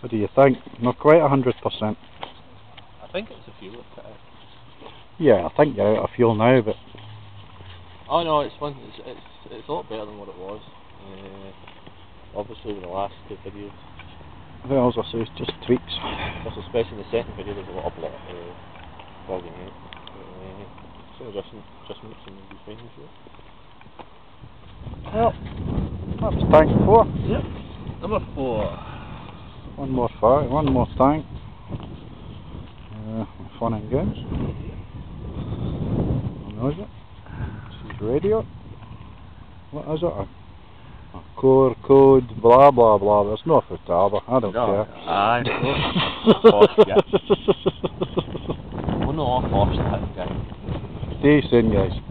What do you think? Not quite 100%. I think it's a fuel kit. Yeah, I think you're out of fuel now, but... Oh no, it's a lot better than what it was. Obviously with the last two videos. Well, as I say, it's just tweaks. Plus especially in the second video there's a lot of plugging in. So adjustments and you'll be fine with it. Well, that's tank 4. Yep. Number 4. One more tank. Fun and games. What knows it? This is radio. What is it? A core code, blah blah blah. There's no Futaba, I don't care. Aye, of yeah. We're not off that guy. Stay soon, guys.